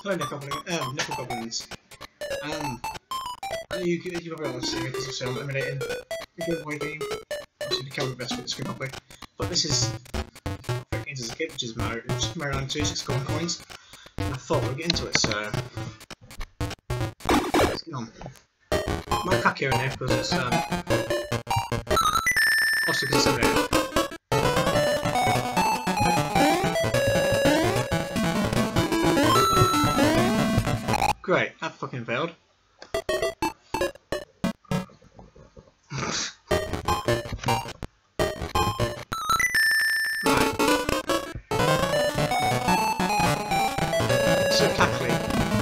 Hello, Nickel Goblins. You probably want to see me because I'm eliminating the giveaway game. Obviously, the camera best with the screen properly. But this is favorite games as a kid, which is Mario Land 2, 6 golden coins. And I thought we'd get into it, so let's get on. Might crack here and there because it's also because it's eliminated. Great, that fucking failed. Right. So cackly.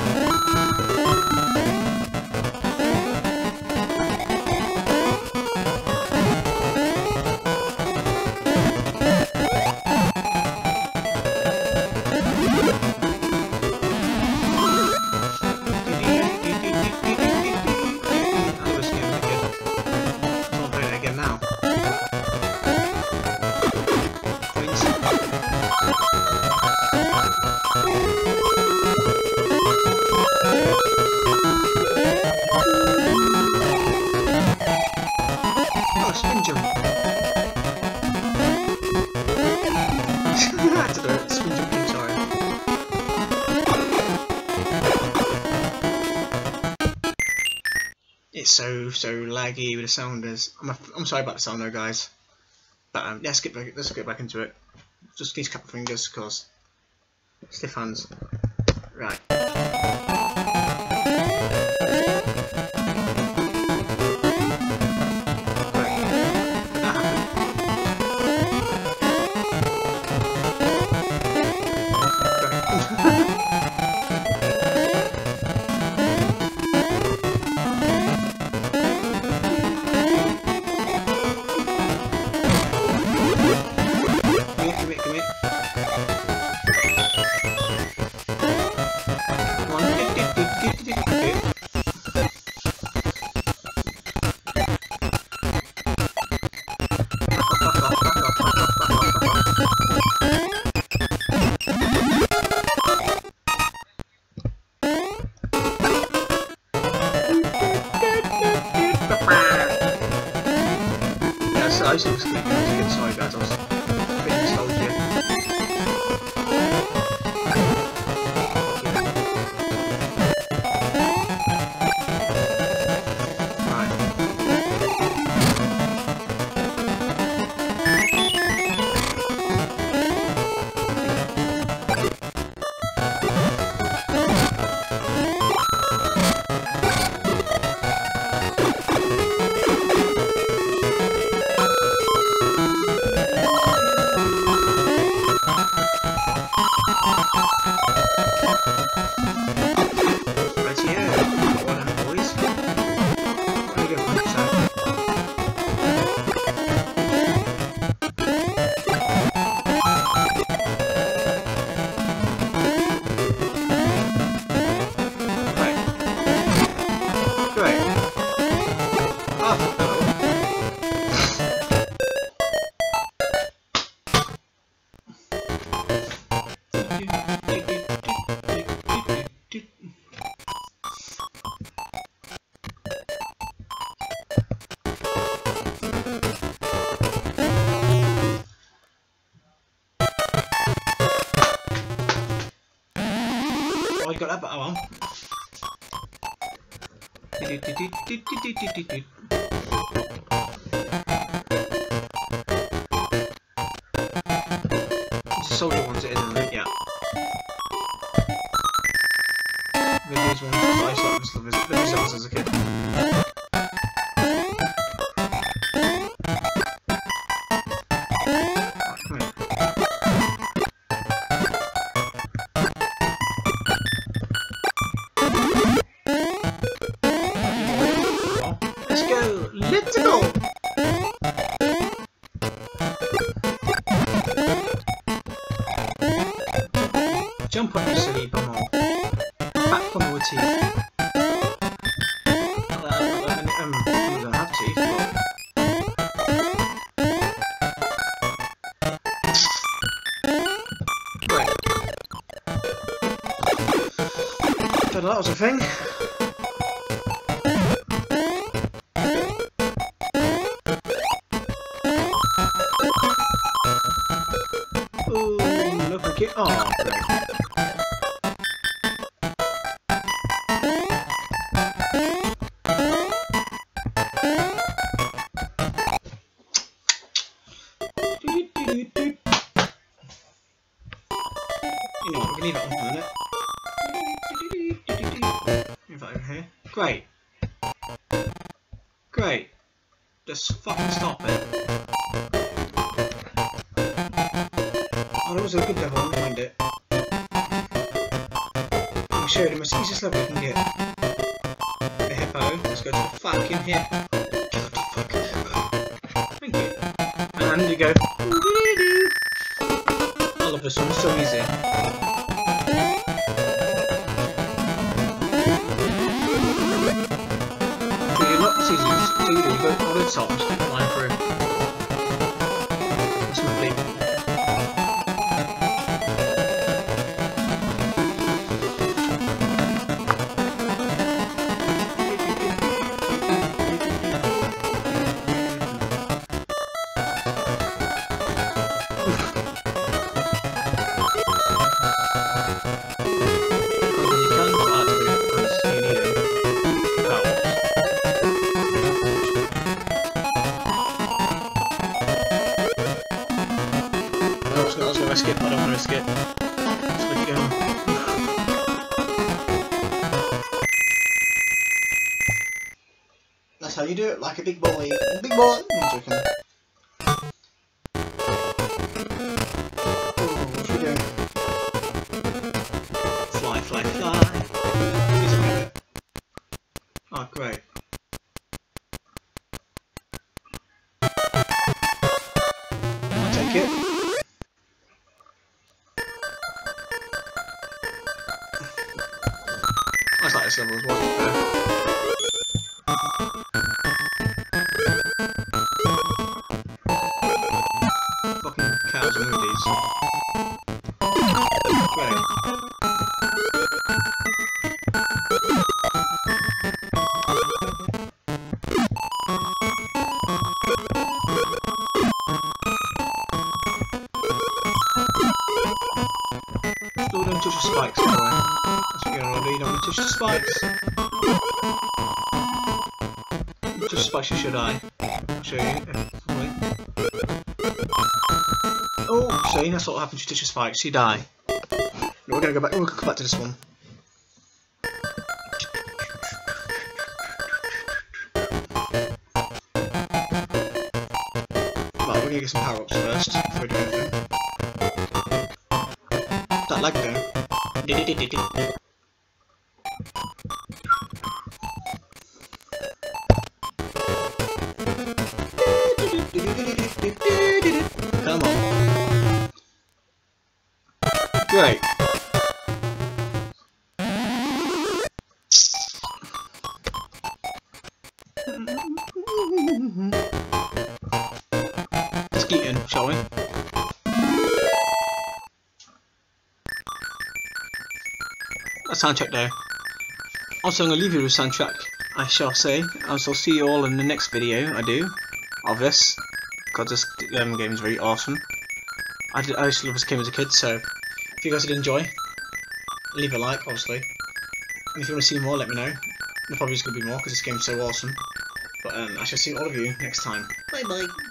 Spin jump. I had to do it. Spin jumping, sorry. It's so laggy with the sounders. I'm sorry about the sound though, guys. But let's get back into it. Just these couple of fingers, cause stiff hands. Right. I was just going to get inside, guys. I was pretty told you. Oh, you got that button on. Soldier wants it, isn't it? Yeah. Maybe these ones I used to like as a kid. Let's go! Jump up, you silly bumhole. Back on your teeth. I don't have teeth, but... Right. that was a thing. Ooh, no thank you. Oh, great. You know what, we can leave it on for a minute. Move that over here. Great. Great. Just fucking stop it. Oh, that was a good level, I'll find it. I'll show you the most easiest level you can get. The hippo. Let's go to the fucking hip. Go to the fucking hippo. Thank you. And you go. I love this one, it's so easy. So you're not easy, you go all the top and just keep flying through. That's lovely. Risk it, I don't want to risk it. Let's let it go. That's how you do it, like a big boy. Big boy! I'm joking. Oh, what should we do? Fly, fly, fly. Oh, great. I'll take it. I like this level as well. Fucking cows and movies. Great. Still don't touch the spikes, by the way. That's what you're gonna do, you don't want to touch the spikes. Touch the spikes, you should I. I'll show you. Wait. Oh, see, that's what happens, you touch the spikes, you die. No, we're gonna go back, we'll come back to this one. Right, we're gonna get some power-ups first, before we do anything. That lag though. Come on. Great. Let's get in, shall we? A soundtrack there. Also, I'm going to leave you with a soundtrack, I shall say. I shall see you all in the next video I do of this, because this game is very awesome. I used to love this game as a kid, so if you guys did enjoy, leave a like, obviously. And if you want to see more, let me know. There probably is going to be more, because this game is so awesome. But I shall see all of you next time. Bye bye.